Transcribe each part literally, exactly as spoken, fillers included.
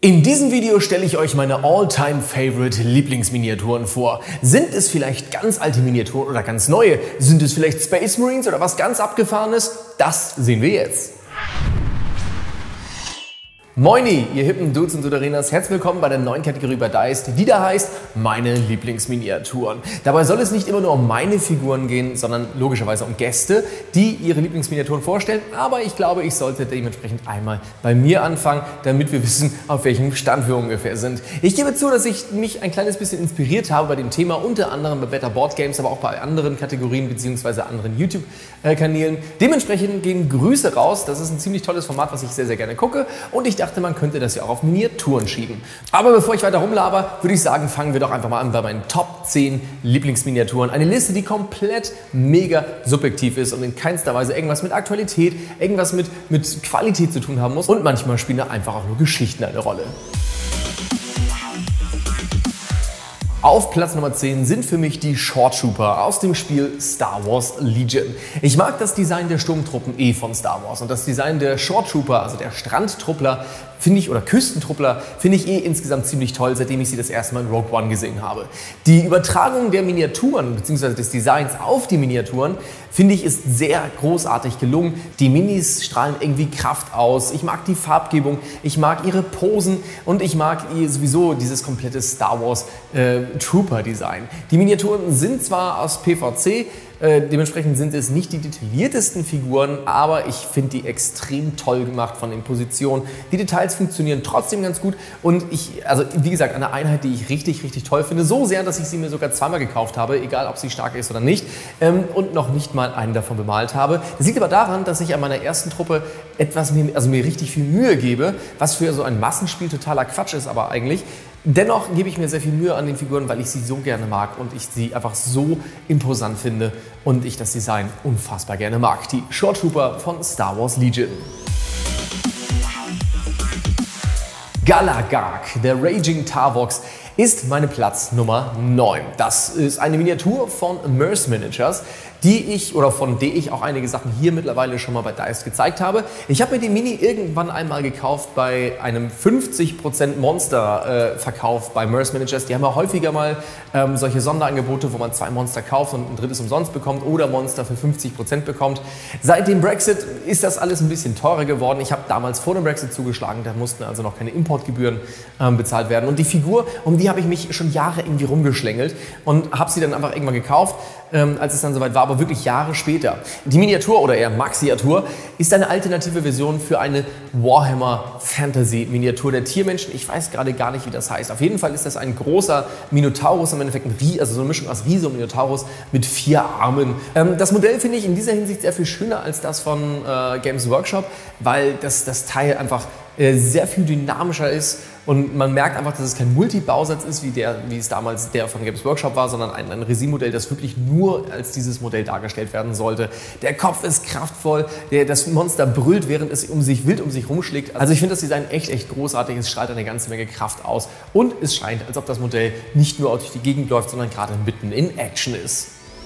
In diesem Video stelle ich euch meine All-Time-Favorite Lieblingsminiaturen vor. Sind es vielleicht ganz alte Miniaturen oder ganz neue? Sind es vielleicht Space Marines oder was ganz Abgefahrenes? Das sehen wir jetzt. Moini, ihr hippen Dudes und Duderinas, herzlich willkommen bei der neuen Kategorie bei Diced, die da heißt meine Lieblingsminiaturen. Dabei soll es nicht immer nur um meine Figuren gehen, sondern logischerweise um Gäste, die ihre Lieblingsminiaturen vorstellen. Aber ich glaube, ich sollte dementsprechend einmal bei mir anfangen, damit wir wissen, auf welchem Stand wir ungefähr sind. Ich gebe zu, dass ich mich ein kleines bisschen inspiriert habe bei dem Thema, unter anderem bei Better Board Games, aber auch bei anderen Kategorien bzw. anderen YouTube-Kanälen. Dementsprechend gehen Grüße raus. Das ist ein ziemlich tolles Format, was ich sehr, sehr gerne gucke. Und ich dachte, man könnte das ja auch auf Miniaturen schieben. Aber bevor ich weiter rumlaber, würde ich sagen, fangen wir doch einfach mal an bei meinen Top zehn Lieblingsminiaturen. Eine Liste, die komplett mega subjektiv ist und in keinster Weise irgendwas mit Aktualität, irgendwas mit, mit Qualität zu tun haben muss. Und manchmal spielen da einfach auch nur Geschichten eine Rolle. Auf Platz Nummer zehn sind für mich die Short Trooper aus dem Spiel Star Wars Legion. Ich mag das Design der Sturmtruppen eh von Star Wars und das Design der Short Trooper, also der Strandtruppler, finde ich, oder Küstentruppler, finde ich eh insgesamt ziemlich toll, seitdem ich sie das erste Mal in Rogue One gesehen habe. Die Übertragung der Miniaturen bzw. des Designs auf die Miniaturen, finde ich, ist sehr großartig gelungen. Die Minis strahlen irgendwie Kraft aus. Ich mag die Farbgebung, ich mag ihre Posen und ich mag sowieso dieses komplette Star Wars äh, Trooper Design. Die Miniaturen sind zwar aus P V C, Äh, dementsprechend sind es nicht die detailliertesten Figuren, aber ich finde die extrem toll gemacht von den Positionen. Die Details funktionieren trotzdem ganz gut und ich, also wie gesagt, eine Einheit, die ich richtig, richtig toll finde. So sehr, dass ich sie mir sogar zweimal gekauft habe, egal ob sie stark ist oder nicht, ähm, und noch nicht mal einen davon bemalt habe. Das liegt aber daran, dass ich an meiner ersten Truppe etwas mir, also mir richtig viel Mühe gebe, was für so ein Massenspiel totaler Quatsch ist, aber eigentlich. Dennoch gebe ich mir sehr viel Mühe an den Figuren, weil ich sie so gerne mag und ich sie einfach so imposant finde und ich das Design unfassbar gerne mag. Die Short Trooper von Star Wars Legion. Galagark, der Raging Tarvox, ist meine Platz Nummer neun. Das ist eine Miniatur von Merce Miniatures, die ich oder von der ich auch einige Sachen hier mittlerweile schon mal bei Diced gezeigt habe. Ich habe mir die Mini irgendwann einmal gekauft bei einem fünfzig Prozent Monster-Verkauf äh, bei Merce Miniatures. Die haben ja häufiger mal ähm, solche Sonderangebote, wo man zwei Monster kauft und ein drittes umsonst bekommt oder Monster für fünfzig Prozent bekommt. Seit dem Brexit ist das alles ein bisschen teurer geworden. Ich habe damals vor dem Brexit zugeschlagen, da mussten also noch keine Importgebühren ähm, bezahlt werden. Und die Figur, um die habe ich mich schon Jahre irgendwie rumgeschlängelt und habe sie dann einfach irgendwann gekauft, ähm, als es dann soweit war, aber wirklich Jahre später. Die Miniatur oder eher Maxiatur ist eine alternative Version für eine Warhammer Fantasy Miniatur der Tiermenschen. Ich weiß gerade gar nicht, wie das heißt. Auf jeden Fall ist das ein großer Minotaurus, im Endeffekt ein Rie, also so eine Mischung aus Riese und Minotaurus mit vier Armen. Ähm, das Modell finde ich in dieser Hinsicht sehr viel schöner als das von äh, Games Workshop, weil das, das Teil einfach äh, sehr viel dynamischer ist. Und man merkt einfach, dass es kein Multibausatz ist, wie, der, wie es damals der von Games Workshop war, sondern ein, ein Resin-Modell, das wirklich nur als dieses Modell dargestellt werden sollte. Der Kopf ist kraftvoll, der, das Monster brüllt, während es um sich, wild um sich rumschlägt. Also ich finde das Design echt, echt großartig. Es strahlt eine ganze Menge Kraft aus. Und es scheint, als ob das Modell nicht nur durch die Gegend läuft, sondern gerade mitten in Action ist.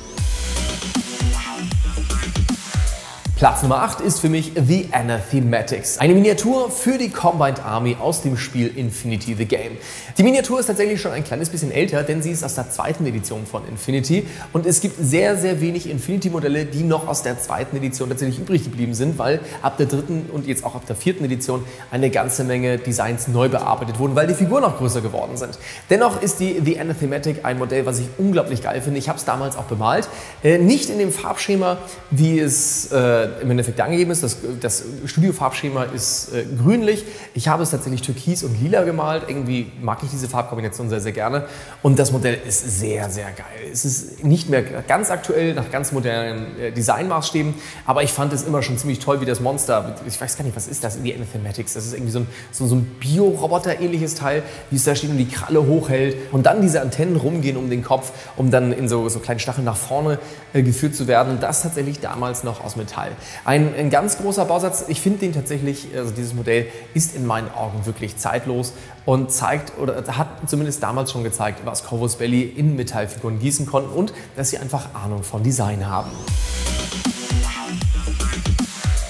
Platz Nummer acht ist für mich The Anathematics. Eine Miniatur für die Combined Army aus dem Spiel Infinity the Game. Die Miniatur ist tatsächlich schon ein kleines bisschen älter, denn sie ist aus der zweiten Edition von Infinity und es gibt sehr, sehr wenig Infinity-Modelle, die noch aus der zweiten Edition tatsächlich übrig geblieben sind, weil ab der dritten und jetzt auch ab der vierten Edition eine ganze Menge Designs neu bearbeitet wurden, weil die Figuren noch größer geworden sind. Dennoch ist die The Anathematic ein Modell, was ich unglaublich geil finde. Ich habe es damals auch bemalt. Äh, nicht in dem Farbschema, wie es äh, im Endeffekt angegeben ist. Das, das Studio-Farbschema ist äh, grünlich. Ich habe es tatsächlich türkis und lila gemalt. Irgendwie mag ich diese Farbkombination sehr, sehr gerne. Und das Modell ist sehr, sehr geil. Es ist nicht mehr ganz aktuell, nach ganz modernen äh, Designmaßstäben, aber ich fand es immer schon ziemlich toll, wie das Monster, ich weiß gar nicht, was ist das, die Anathematics, das ist irgendwie so ein, so, so ein Bio-Roboter-ähnliches Teil, wie es da steht und die Kralle hochhält und dann diese Antennen rumgehen um den Kopf, um dann in so, so kleinen Stacheln nach vorne äh, geführt zu werden. Und das tatsächlich damals noch aus Metall. Ein, ein ganz großer Bausatz. Ich finde den tatsächlich, also dieses Modell ist in meinen Augen wirklich zeitlos und zeigt oder hat zumindest damals schon gezeigt, was Corvus Belli in Metallfiguren gießen konnten und dass sie einfach Ahnung von Design haben.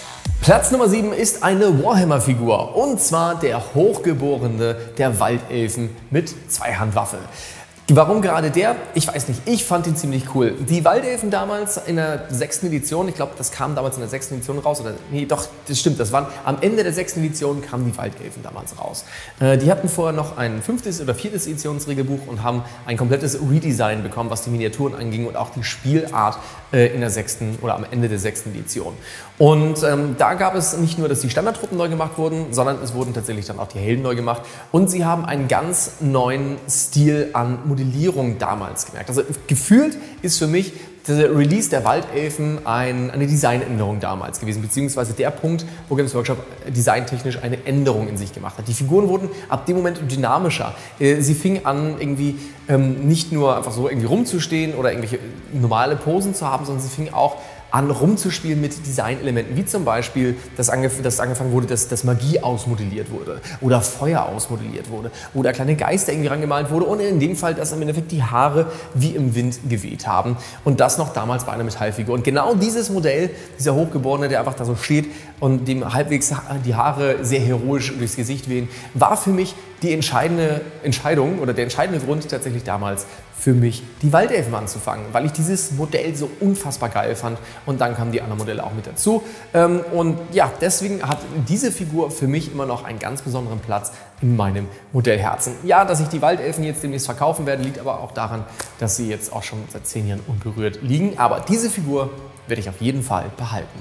Platz Nummer sieben ist eine Warhammer-Figur, und zwar der Hochgeborene der Waldelfen mit Zweihandwaffe. Warum gerade der? Ich weiß nicht, ich fand ihn ziemlich cool. Die Waldelfen damals in der sechsten Edition, ich glaube, das kam damals in der sechsten Edition raus, oder nee, doch, das stimmt, das waren am Ende der sechsten Edition kamen die Waldelfen damals raus. Äh, die hatten vorher noch ein fünftes oder viertes Editionsregelbuch und haben ein komplettes Redesign bekommen, was die Miniaturen anging und auch die Spielart äh, in der sechsten oder am Ende der sechsten Edition. Und ähm, da gab es nicht nur, dass die Standardtruppen neu gemacht wurden, sondern es wurden tatsächlich dann auch die Helden neu gemacht, und sie haben einen ganz neuen Stil an Modellierung damals gemerkt. Also gefühlt ist für mich der Release der Waldelfen ein, eine Designänderung damals gewesen, beziehungsweise der Punkt, wo Games Workshop designtechnisch eine Änderung in sich gemacht hat. Die Figuren wurden ab dem Moment dynamischer. Sie fingen an, irgendwie ähm, nicht nur einfach so irgendwie rumzustehen oder irgendwelche normale Posen zu haben, sondern sie fingen auch an rumzuspielen mit Designelementen, wie zum Beispiel, dass, angef dass angefangen wurde, dass, dass Magie ausmodelliert wurde oder Feuer ausmodelliert wurde oder kleine Geister irgendwie rangemalt wurde, und in dem Fall, dass im Endeffekt die Haare wie im Wind geweht haben, und das noch damals bei einer Metallfigur. Und genau dieses Modell, dieser Hochgeborene, der einfach da so steht und dem halbwegs die Haare sehr heroisch durchs Gesicht wehen, war für mich die entscheidende Entscheidung oder der entscheidende Grund tatsächlich damals für mich, die Waldelfen anzufangen, weil ich dieses Modell so unfassbar geil fand, und dann kamen die anderen Modelle auch mit dazu. Und ja, deswegen hat diese Figur für mich immer noch einen ganz besonderen Platz in meinem Modellherzen. Ja, dass ich die Waldelfen jetzt demnächst verkaufen werde, liegt aber auch daran, dass sie jetzt auch schon seit zehn Jahren unberührt liegen, aber diese Figur werde ich auf jeden Fall behalten.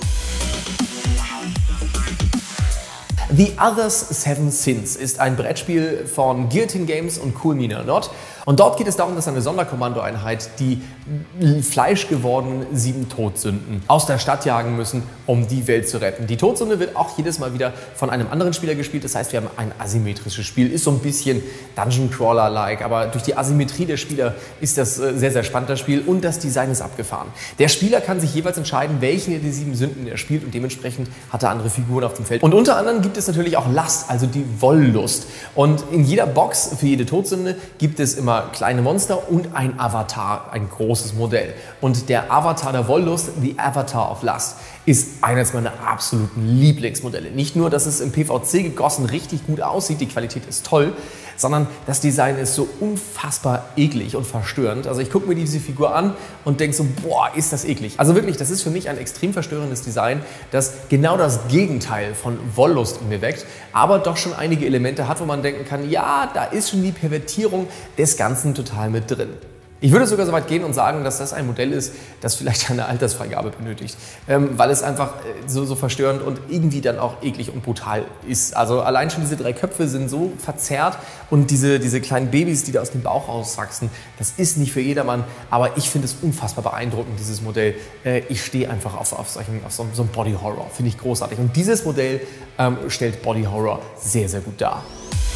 The Other's Seven Sins ist ein Brettspiel von Guillotine Games und Cool Mini or Not. Und dort geht es darum, dass eine Sonderkommandoeinheit die fleischgewordenen sieben Todsünden aus der Stadt jagen müssen, um die Welt zu retten. Die Todsünde wird auch jedes Mal wieder von einem anderen Spieler gespielt. Das heißt, wir haben ein asymmetrisches Spiel. Ist so ein bisschen Dungeon Crawler-like, aber durch die Asymmetrie der Spieler ist das sehr, sehr spannend, das Spiel. Und das Design ist abgefahren. Der Spieler kann sich jeweils entscheiden, welche der sieben Sünden er spielt, und dementsprechend hat er andere Figuren auf dem Feld. Und unter anderem gibt es natürlich auch Lust, also die Wollust. Und in jeder Box für jede Todsünde gibt es immer kleine Monster und ein Avatar, ein großes Modell. Und der Avatar der Wollust, the Avatar of Lust, ist eines meiner absoluten Lieblingsmodelle. Nicht nur, dass es im P V C gegossen richtig gut aussieht, die Qualität ist toll, sondern das Design ist so unfassbar eklig und verstörend. Also ich gucke mir diese Figur an und denke so, boah, ist das eklig. Also wirklich, das ist für mich ein extrem verstörendes Design, das genau das Gegenteil von Wollust in mir weckt, aber doch schon einige Elemente hat, wo man denken kann, ja, da ist schon die Pervertierung des Ganzen total mit drin. Ich würde sogar so weit gehen und sagen, dass das ein Modell ist, das vielleicht eine Altersfreigabe benötigt, ähm, weil es einfach äh, so, so verstörend und irgendwie dann auch eklig und brutal ist. Also allein schon diese drei Köpfe sind so verzerrt, und diese, diese kleinen Babys, die da aus dem Bauch rauswachsen, das ist nicht für jedermann, aber ich finde es unfassbar beeindruckend, dieses Modell. Äh, ich stehe einfach auf, auf, solchen, auf so, so einem Body Horror, finde ich großartig, und dieses Modell ähm, stellt Body Horror sehr, sehr gut dar.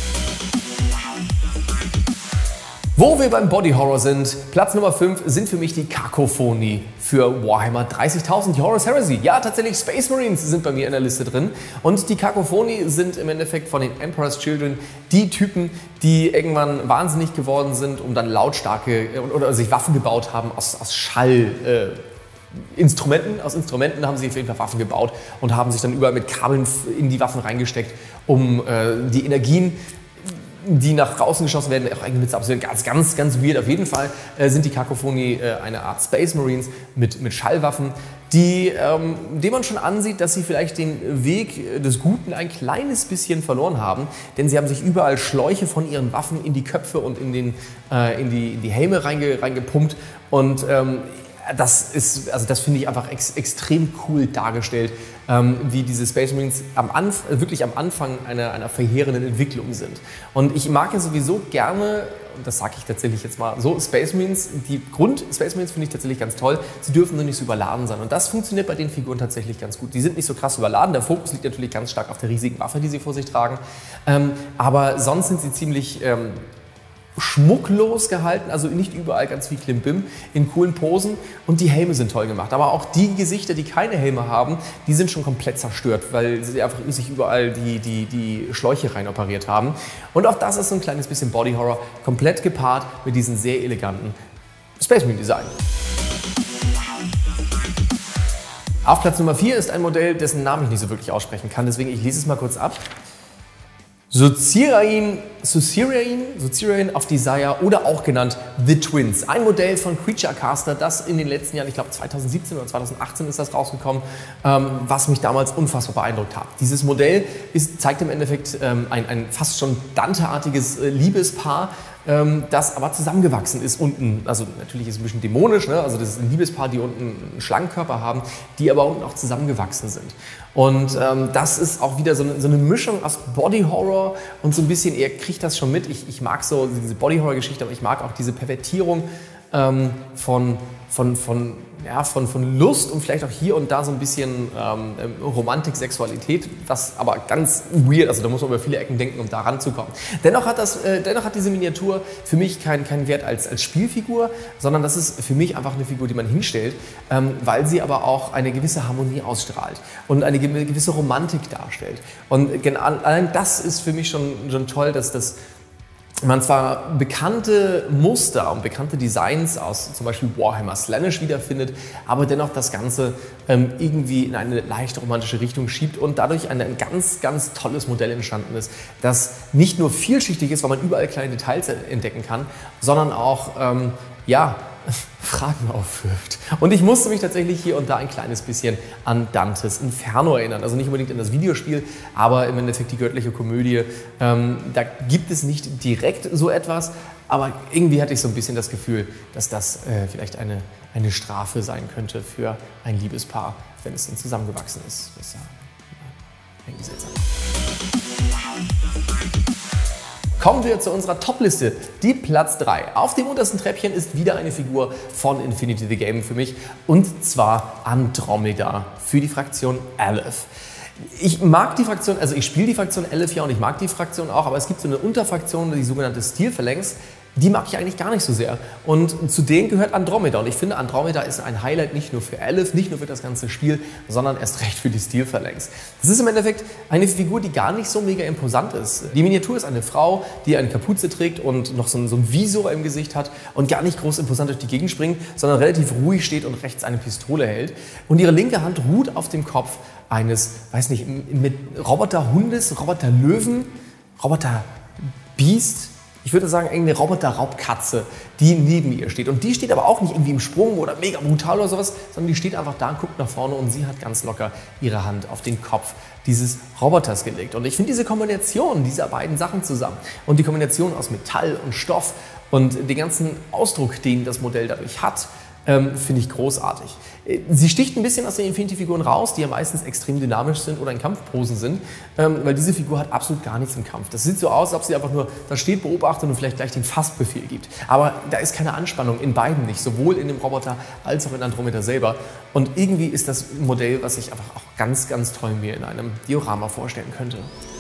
Wo wir beim Body Horror sind, Platz Nummer fünf sind für mich die Kakophonie für Warhammer dreißigtausend, die Horus Heresy. Ja, tatsächlich, Space Marines sind bei mir in der Liste drin. Und die Kakophonie sind im Endeffekt von den Emperor's Children die Typen, die irgendwann wahnsinnig geworden sind, um dann lautstarke oder sich Waffen gebaut haben aus, aus Schall. Äh, Instrumenten, aus Instrumenten haben sie auf jeden Fall Waffen gebaut und haben sich dann überall mit Kabeln in die Waffen reingesteckt, um äh, die Energien, die nach draußen geschossen werden, auch irgendwie mit absolut ganz, ganz, ganz weird. Auf jeden Fall äh, sind die Kakophonie äh, eine Art Space Marines mit, mit Schallwaffen, die, ähm, dem man schon ansieht, dass sie vielleicht den Weg des Guten ein kleines bisschen verloren haben, denn sie haben sich überall Schläuche von ihren Waffen in die Köpfe und in, den, äh, in, die, in die Helme reinge, reingepumpt, und ähm, das ist, also das finde ich einfach ex, extrem cool dargestellt, ähm, wie diese Space Marines am Anf wirklich am Anfang einer, einer verheerenden Entwicklung sind. Und ich mag ja sowieso gerne, und das sage ich tatsächlich jetzt mal so, Space Marines, die Grund-Space Marines finde ich tatsächlich ganz toll, sie dürfen nur nicht so überladen sein. Und das funktioniert bei den Figuren tatsächlich ganz gut. Die sind nicht so krass überladen, der Fokus liegt natürlich ganz stark auf der riesigen Waffe, die sie vor sich tragen, ähm, aber sonst sind sie ziemlich ähm, schmucklos gehalten, also nicht überall ganz viel Klimbim, in coolen Posen, und die Helme sind toll gemacht. Aber auch die Gesichter, die keine Helme haben, die sind schon komplett zerstört, weil sie einfach sich überall die, die, die Schläuche rein operiert haben. Und auch das ist so ein kleines bisschen Body Horror, komplett gepaart mit diesem sehr eleganten Space Marine Design. Auf Platz Nummer vier ist ein Modell, dessen Namen ich nicht so wirklich aussprechen kann, deswegen ich lese es mal kurz ab. Suzerain, Suzerain, Suzerain of Desire oder auch genannt The Twins. Ein Modell von Creature Caster, das in den letzten Jahren, ich glaube zweitausendsiebzehn oder zweitausendachtzehn ist das rausgekommen, ähm, was mich damals unfassbar beeindruckt hat. Dieses Modell ist, zeigt im Endeffekt ähm, ein, ein fast schon Dante-artiges äh, Liebespaar, ähm, das aber zusammengewachsen ist unten. Also natürlich ist es ein bisschen dämonisch, ne? Also das ist ein Liebespaar, die unten einen Schlangenkörper haben, die aber unten auch zusammengewachsen sind. Und ähm, das ist auch wieder so eine, so eine Mischung aus Body Horror und so ein bisschen, ihr kriegt das schon mit, ich, ich mag so diese Body Horror Geschichte, aber ich mag auch diese Pervertierung ähm, von, von, von, ja, von, von Lust und vielleicht auch hier und da so ein bisschen ähm, Romantik, Sexualität, was aber ganz weird, also da muss man über viele Ecken denken, um da ranzukommen. Dennoch hat, das, äh, dennoch hat diese Miniatur für mich keinen keinen Wert als, als Spielfigur, sondern das ist für mich einfach eine Figur, die man hinstellt, ähm, weil sie aber auch eine gewisse Harmonie ausstrahlt und eine gewisse Romantik darstellt. Und allein das ist für mich schon, schon toll, dass das man zwar bekannte Muster und bekannte Designs aus zum Beispiel Warhammer Slaanesh wiederfindet, aber dennoch das Ganze ähm, irgendwie in eine leicht romantische Richtung schiebt und dadurch ein, ein ganz, ganz tolles Modell entstanden ist, das nicht nur vielschichtig ist, weil man überall kleine Details entdecken kann, sondern auch, ähm, ja, Fragen aufwirft. Und ich musste mich tatsächlich hier und da ein kleines bisschen an Dantes Inferno erinnern. Also nicht unbedingt an das Videospiel, aber im Endeffekt die göttliche Komödie. Ähm, da gibt es nicht direkt so etwas, aber irgendwie hatte ich so ein bisschen das Gefühl, dass das äh, vielleicht eine, eine Strafe sein könnte für ein Liebespaar, wenn es dann zusammengewachsen ist. Das ist ja irgendwie seltsam. Kommen wir zu unserer Top-Liste, die Platz drei. Auf dem untersten Treppchen ist wieder eine Figur von Infinity the Game für mich, und zwar Andromeda für die Fraktion Aleph. Ich mag die Fraktion, also ich spiele die Fraktion Aleph ja und ich mag die Fraktion auch, aber es gibt so eine Unterfraktion, die sogenannte Steel Phalanx. Die mag ich eigentlich gar nicht so sehr. Und zu denen gehört Andromeda. Und ich finde, Andromeda ist ein Highlight nicht nur für Aleph, nicht nur für das ganze Spiel, sondern erst recht für die Steel Phalanx. Das ist im Endeffekt eine Figur, die gar nicht so mega imposant ist. Die Miniatur ist eine Frau, die eine Kapuze trägt und noch so ein, so ein Visor im Gesicht hat und gar nicht groß imposant durch die Gegend springt, sondern relativ ruhig steht und rechts eine Pistole hält. Und ihre linke Hand ruht auf dem Kopf eines, weiß nicht, mit Roboterhundes, Roboterlöwen, Roboterbiest. Ich würde sagen, eine Roboter-Raubkatze, die neben ihr steht. Und die steht aber auch nicht irgendwie im Sprung oder mega brutal oder sowas, sondern die steht einfach da, guckt nach vorne und sie hat ganz locker ihre Hand auf den Kopf dieses Roboters gelegt. Und ich finde diese Kombination dieser beiden Sachen zusammen und die Kombination aus Metall und Stoff und den ganzen Ausdruck, den das Modell dadurch hat, Ähm, finde ich großartig. Sie sticht ein bisschen aus den Infinity-Figuren raus, die ja meistens extrem dynamisch sind oder in Kampfposen sind, ähm, weil diese Figur hat absolut gar nichts im Kampf. Das sieht so aus, als ob sie einfach nur da steht, beobachtet und vielleicht gleich den Fassbefehl gibt. Aber da ist keine Anspannung, in beiden nicht, sowohl in dem Roboter als auch in Andromeda selber. Und irgendwie ist das ein Modell, was ich einfach auch ganz, ganz toll mir in einem Diorama vorstellen könnte.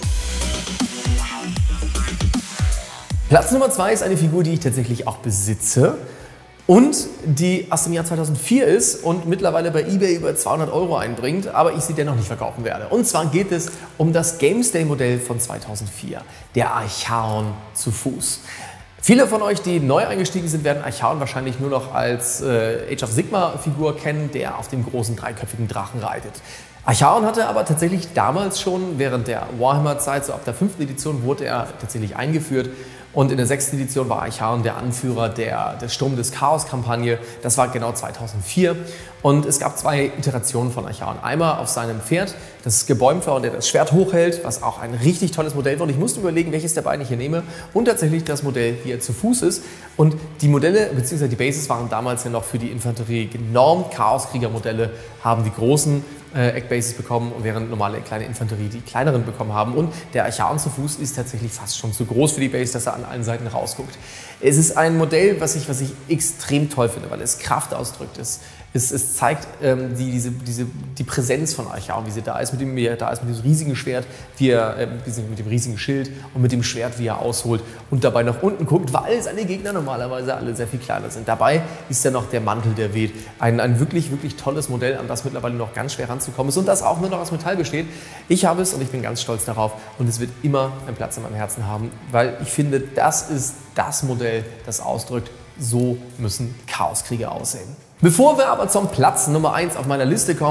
Platz Nummer zwei ist eine Figur, die ich tatsächlich auch besitze. Und die aus dem Jahr zweitausendvier ist und mittlerweile bei eBay über zweihundert Euro einbringt, aber ich sie dennoch nicht verkaufen werde. Und zwar geht es um das Gamesday-Modell von zweitausendvier, der Archaon zu Fuß. Viele von euch, die neu eingestiegen sind, werden Archaon wahrscheinlich nur noch als äh, Age of Sigmar-Figur kennen, der auf dem großen dreiköpfigen Drachen reitet. Archaon hatte aber tatsächlich damals schon, während der Warhammer-Zeit, so ab der fünften Edition, wurde er tatsächlich eingeführt. Und in der sechsten Edition war Archaon der Anführer der, der Sturm des Chaos-Kampagne. Das war genau zweitausendvier. Und es gab zwei Iterationen von Archaon. Einmal auf seinem Pferd, das gebäumt war und der das Schwert hochhält, was auch ein richtig tolles Modell war. Und ich musste überlegen, welches der beiden ich hier nehme. Und tatsächlich das Modell, wie er zu Fuß ist. Und die Modelle bzw. die Bases waren damals ja noch für die Infanterie genormt. Chaos-Krieger-Modelle haben die großen äh, Eckbases bekommen, während normale kleine Infanterie die kleineren bekommen haben. Und der Archaon zu Fuß ist tatsächlich fast schon zu groß für die Base, dass er an allen Seiten rausguckt. Es ist ein Modell, was ich, was ich extrem toll finde, weil es Kraft ausdrückt. Es, es, es zeigt ähm, die, diese, diese, die Präsenz von Archaon, wie sie da ist, mit dem, wie er da ist, mit diesem riesigen Schwert, wie er, äh, mit dem riesigen Schild und mit dem Schwert, wie er ausholt und dabei nach unten guckt, weil seine Gegner normalerweise alle sehr viel kleiner sind. Dabei ist ja noch der Mantel, der weht. Ein, ein wirklich, wirklich tolles Modell, an das mittlerweile noch ganz schwer ranzukommen ist und das auch nur noch aus Metall besteht. Ich habe es und ich bin ganz stolz darauf und es wird immer einen Platz in meinem Herzen haben, weil ich finde, das ist das Modell, das ausdrückt, so müssen Chaoskrieger aussehen. Bevor wir aber zum Platz Nummer eins auf meiner Liste kommen,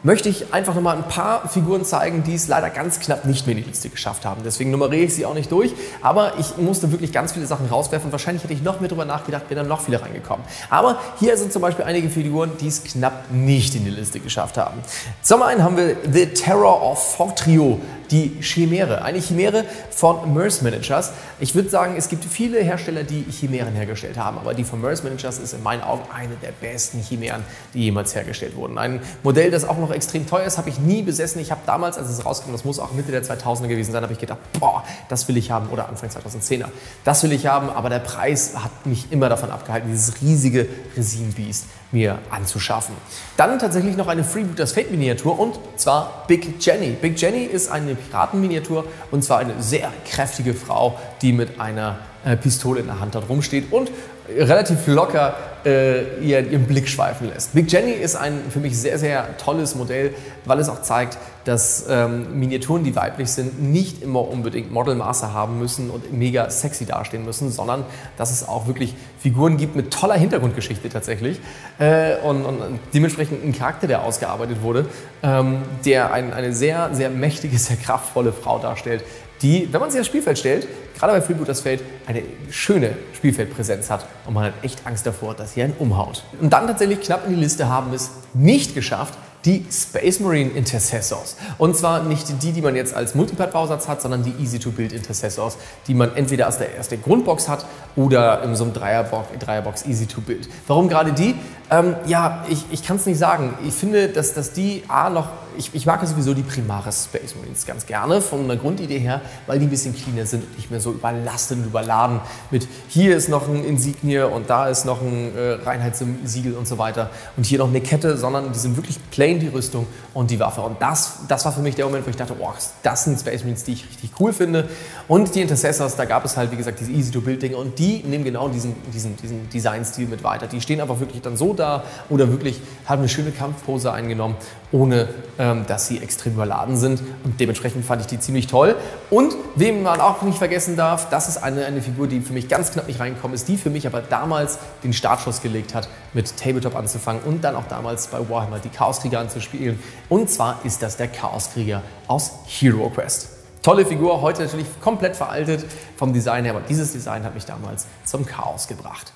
möchte ich einfach nochmal ein paar Figuren zeigen, die es leider ganz knapp nicht mehr in die Liste geschafft haben. Deswegen nummeriere ich sie auch nicht durch, aber ich musste wirklich ganz viele Sachen rauswerfen und wahrscheinlich hätte ich noch mehr darüber nachgedacht, wären dann noch viele reingekommen. Aber hier sind zum Beispiel einige Figuren, die es knapp nicht in die Liste geschafft haben. Zum einen haben wir The Terror of Fortrio, die Chimäre. Eine Chimäre von Merce Miniatures. Ich würde sagen, es gibt viele Hersteller, die Chimären hergestellt haben, aber die von Merce Miniatures ist in meinen Augen eine der besten Chimären, die jemals hergestellt wurden. Ein Modell, das auch noch extrem teuer ist, habe ich nie besessen. Ich habe damals, als es rauskam, das muss auch Mitte der zweitausender gewesen sein, habe ich gedacht, boah, das will ich haben, oder Anfang zweitausendzehner. Das will ich haben, aber der Preis hat mich immer davon abgehalten, dieses riesige Resin Beast mir anzuschaffen. Dann tatsächlich noch eine Freebooters Fate Miniatur und zwar Big Jenny. Big Jenny ist eine Piratenminiatur und zwar eine sehr kräftige Frau, die mit einer äh, Pistole in der Hand da rumsteht und relativ locker äh, ihren, ihren Blick schweifen lässt. Big Jenny ist ein für mich sehr, sehr tolles Modell, weil es auch zeigt, dass ähm, Miniaturen, die weiblich sind, nicht immer unbedingt Modelmaße haben müssen und mega sexy dastehen müssen, sondern dass es auch wirklich Figuren gibt mit toller Hintergrundgeschichte tatsächlich äh, und, und dementsprechend ein Charakter, der ausgearbeitet wurde, ähm, der ein, eine sehr, sehr mächtige, sehr kraftvolle Frau darstellt, die, wenn man sie aufs Spielfeld stellt, gerade bei Freebooters Fate, eine schöne Spielfeldpräsenz hat und man hat echt Angst davor, dass sie einen umhaut. Und dann tatsächlich knapp in die Liste haben es nicht geschafft, die Space Marine Intercessors. Und zwar nicht die, die man jetzt als Multipad-Bausatz hat, sondern die Easy-to-Build Intercessors, die man entweder aus der ersten Grundbox hat oder in so einem Dreierbox, Dreierbox Easy-to-Build. Warum gerade die? Ähm, ja, ich, ich kann es nicht sagen. Ich finde, dass, dass die A noch, ich, ich mag ja sowieso die Primaris Space Marines ganz gerne, von der Grundidee her, weil die ein bisschen cleaner sind und nicht mehr so überlastet und überladen mit hier ist noch ein Insignie und da ist noch ein äh, Reinheitssiegel und so weiter und hier noch eine Kette, sondern die sind wirklich plain, die Rüstung und die Waffe. Und das, das war für mich der Moment, wo ich dachte, oh, das sind Space Marines, die ich richtig cool finde. Und die Intercessors, da gab es halt, wie gesagt, diese Easy-to-Build-Dinge und die nehmen genau diesen, diesen, diesen Design-Stil mit weiter. Die stehen einfach wirklich dann so da oder wirklich haben eine schöne Kampfpose eingenommen, ohne ähm, dass sie extrem überladen sind. Und dementsprechend fand ich die ziemlich toll. Und wem man auch nicht vergessen darf, das ist eine, eine Figur, die für mich ganz knapp nicht reingekommen ist, die für mich aber damals den Startschuss gelegt hat, mit Tabletop anzufangen und dann auch damals bei Warhammer die Chaoskrieger anzuspielen. Und zwar ist das der Chaoskrieger aus Hero Quest. Tolle Figur, heute natürlich komplett veraltet vom Design her, aber dieses Design hat mich damals zum Chaos gebracht.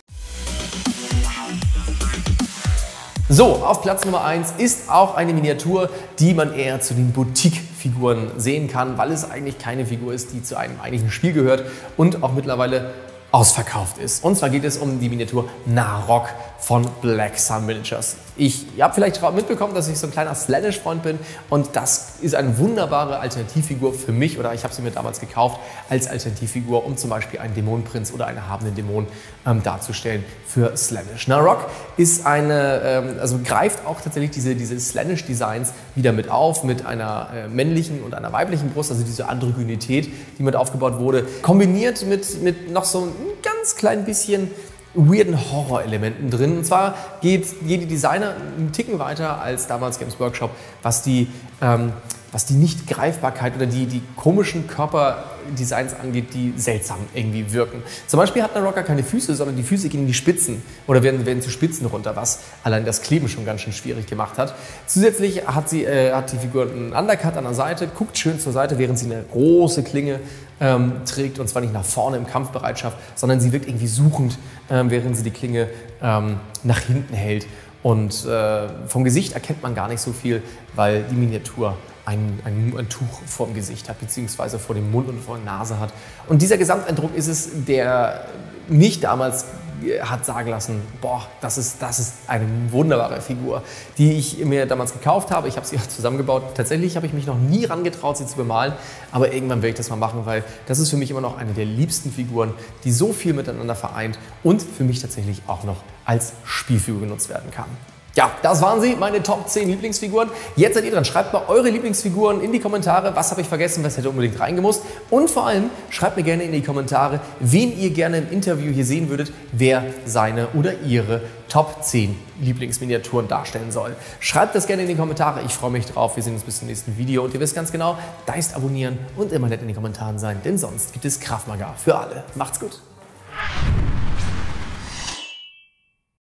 So, auf Platz Nummer eins ist auch eine Miniatur, die man eher zu den Boutique-Figuren sehen kann, weil es eigentlich keine Figur ist, die zu einem eigentlichen Spiel gehört und auch mittlerweile ausverkauft ist. Und zwar geht es um die Miniatur Narok von Black Sun Miniatures. Ich habe vielleicht mitbekommen, dass ich so ein kleiner Slaanesh-Freund bin und das ist eine wunderbare Alternativfigur für mich, oder ich habe sie mir damals gekauft als Alternativfigur, um zum Beispiel einen Dämonenprinz oder einen erhabenen Dämon ähm, darzustellen für Slaanesh. Narok ist eine, ähm, also greift auch tatsächlich diese, diese Slaanesh-Designs wieder mit auf, mit einer äh, männlichen und einer weiblichen Brust, also diese Androgynität, die mit aufgebaut wurde, kombiniert mit, mit noch so ein ganz klein bisschen weirden Horrorelementen drin. Und zwar geht jede Designer einen Ticken weiter als damals Games Workshop, was die, ähm, was die Nicht-Greifbarkeit oder die, die komischen Körperdesigns angeht, die seltsam irgendwie wirken. Zum Beispiel hat Naroka keine Füße, sondern die Füße gehen in die Spitzen oder werden, werden zu Spitzen runter, was allein das Kleben schon ganz schön schwierig gemacht hat. Zusätzlich hat, sie, äh, hat die Figur einen Undercut an der Seite, guckt schön zur Seite, während sie eine große Klinge ähm, trägt, und zwar nicht nach vorne im Kampfbereitschaft, sondern sie wirkt irgendwie suchend, ähm, während sie die Klinge ähm, nach hinten hält. Und äh, vom Gesicht erkennt man gar nicht so viel, weil die Miniatur ein, ein, ein Tuch vor dem Gesicht hat, beziehungsweise vor dem Mund und vor der Nase hat. Und dieser Gesamteindruck ist es, der mich damals hat sagen lassen, boah, das ist, das ist eine wunderbare Figur, die ich mir damals gekauft habe. Ich habe sie auch zusammengebaut. Tatsächlich habe ich mich noch nie rangetraut, sie zu bemalen, aber irgendwann werde ich das mal machen, weil das ist für mich immer noch eine der liebsten Figuren, die so viel miteinander vereint und für mich tatsächlich auch noch als Spielfigur genutzt werden kann. Ja, das waren sie, meine Top zehn Lieblingsfiguren. Jetzt seid ihr dran. Schreibt mal eure Lieblingsfiguren in die Kommentare. Was habe ich vergessen, was hätte unbedingt reingemusst? Und vor allem schreibt mir gerne in die Kommentare, wen ihr gerne im Interview hier sehen würdet, wer seine oder ihre Top zehn Lieblingsminiaturen darstellen soll. Schreibt das gerne in die Kommentare. Ich freue mich drauf. Wir sehen uns bis zum nächsten Video. Und ihr wisst ganz genau, Deist abonnieren und immer nett in den Kommentaren sein, denn sonst gibt es Krav Maga für alle. Macht's gut.